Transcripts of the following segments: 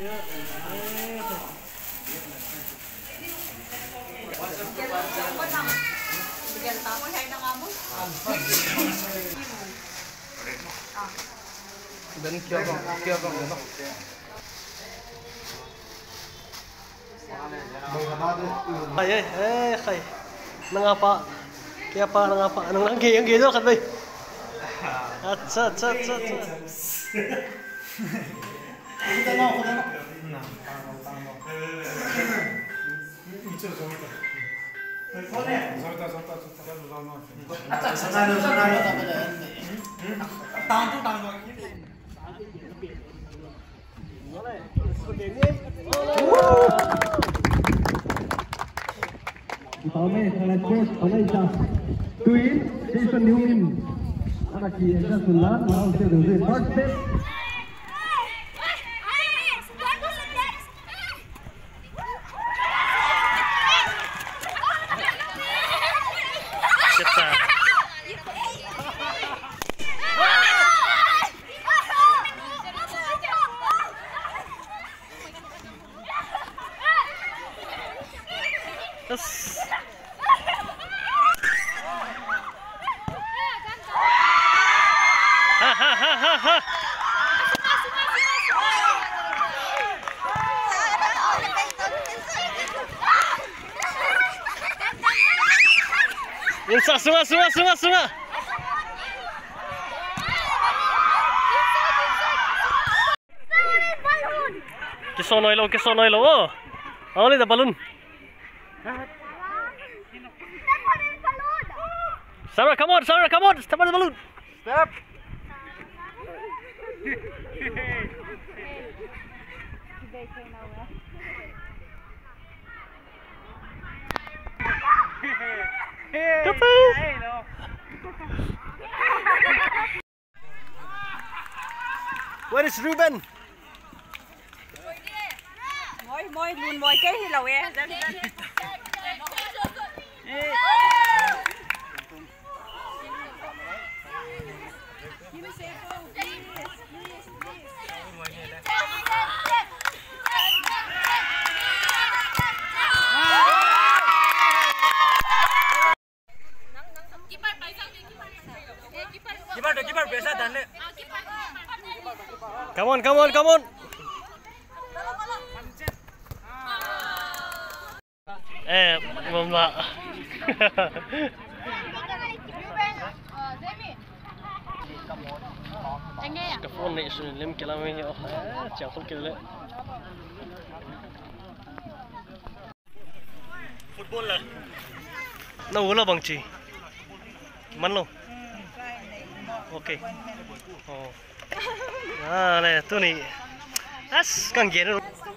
Dan kia bang no. Ay, kay. Nangapa? Kaya pa nangapa? Anong ang gido kan bay? At. Tome Thailand Coach Malaysia Twin Jason Newman anak Kiesa Sulan mau sedang first step Sunga. Kisonoy lo. Oh. Only the balloon. Sarah, come on. Step on the balloon. Step. Where is Ruben? Môi luôn môi cái thì lầu e. Keeper biasa dan le. Come on. Mama. Cái phone này xuống lên cái làm gì chẳng không kêu lên. Football là đâu là bằng chỉ mắn luôn. Ok. Này tôi này as càng ghét rồi.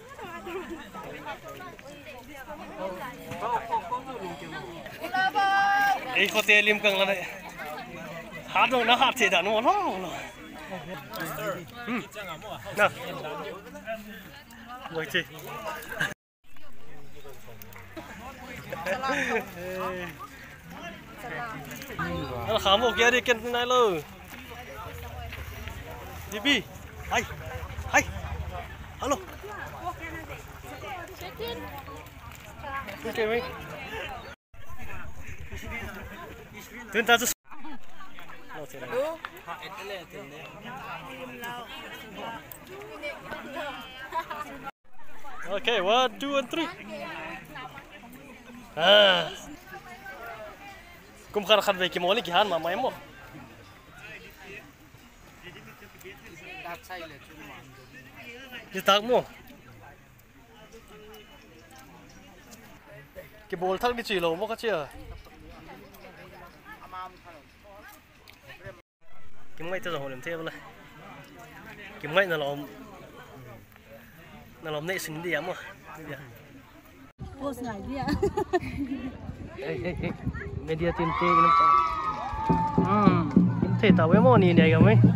Ấy có thể liêm càng là này. Hát rồi nó hát thì đã nó nào. Ngồi chị. Nó khám một kia đi kiện này luôn. Dibi, hai, halo. Okay, mate. Tuan tak tu. Okay, 1, 2, and 3. Kum kan baik mau lagi han mama emo. Dia tak mau. Cái ball thắc đi chỉ lỗ một cái chưa? Cái máy tôi rồi làm thế vậy? Cái máy nó làm nệ sinh đi ám à? Post này đi à? Media tin tê cái nó thế tao với món này cái mấy?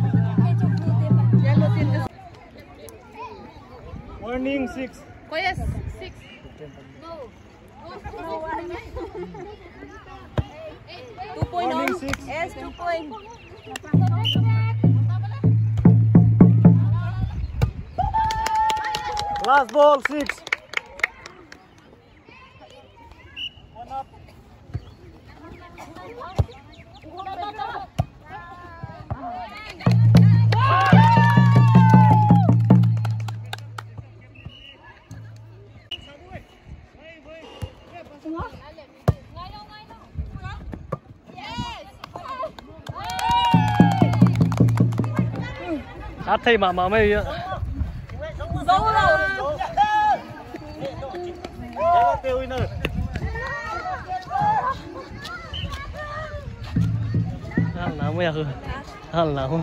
Warning 6. Oh yes, 6. No. 2.0. Yes, 2.0. Last ball, 6. Thầy mà mày Dấu đâu. Lama ya, lama.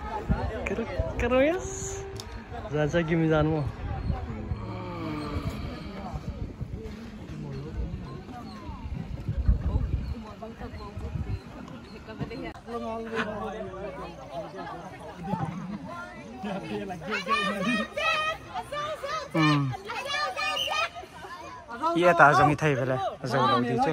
Keras. Zaza gimizanmu. Iya ta giống như thầy vậy là dầu đầu tí chứ.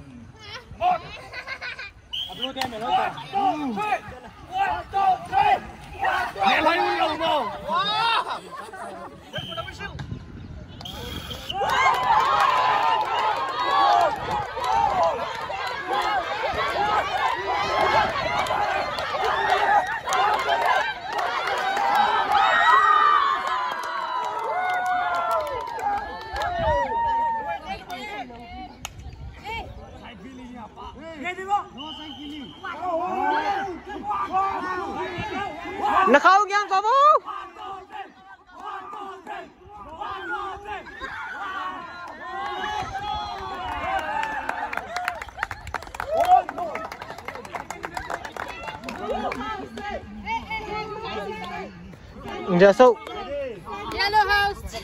Nó không nha có bố. Dạ sâu. Yellow house.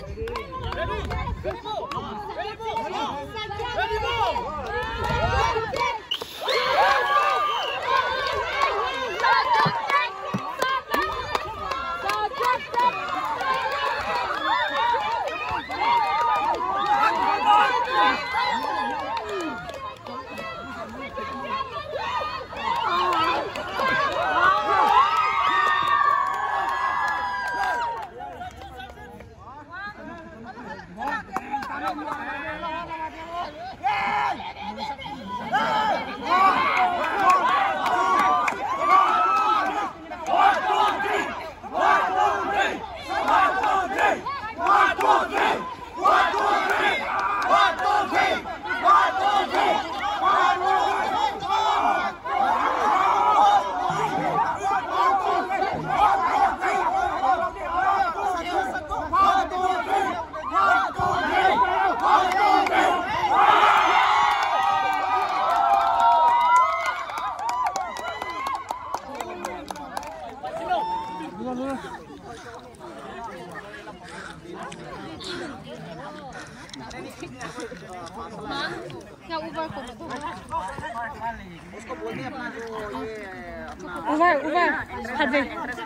Uvar, hadve.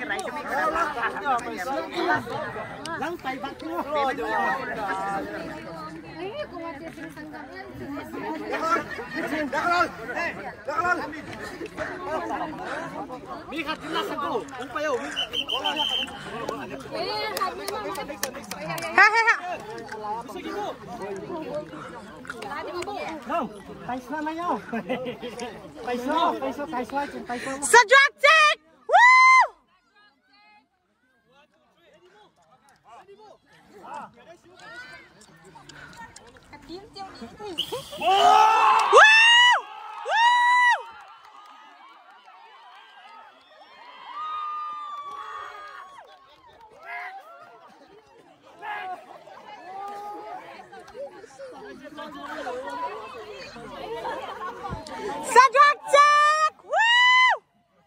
Subjected! Woo! Woo! Subjected! Woo!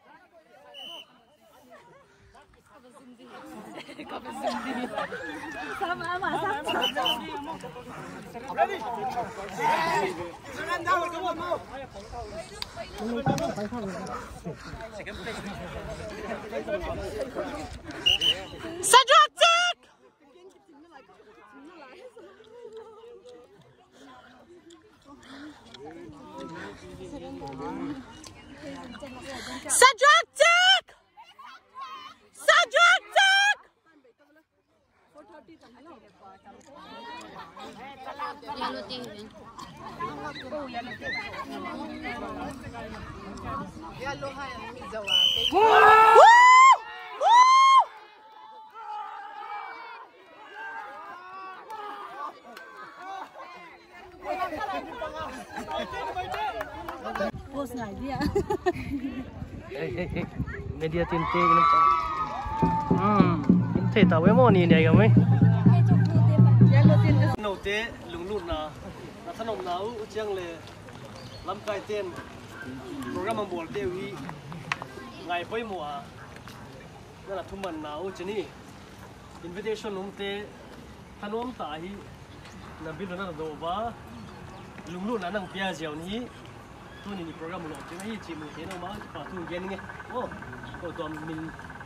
Subjected! Sajak! Yellow tea rin. Yellow ha, mizawa. Post nga dia. Media tinti ini cak. Ini tahu yang mana ni agak mai. Nau te lung na thanom na u chiang le lam kai ten program bol te wi ngai poi mo a na thuman na u chini invitation num te thanom ta hi na bil na do ba lung na nang pia jiao ni tu ni program lo te hi chi mu he no ma pa tu gen nge o to min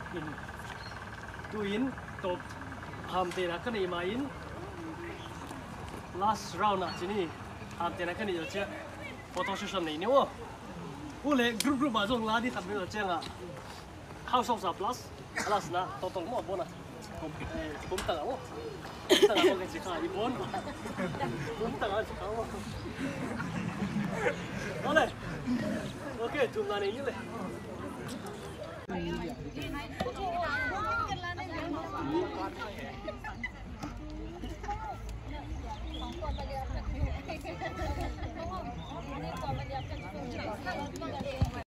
tu in top ham te na kan ma in last round na chini ham te na kan ni che photo session nei ni wo u le group ma jong la di khat me che nga house of plus alas na total mo bona kum ta wo ta ngo ke chi kha i bon kum ta ga chi kha wo ole okay tum na nei le Thank you.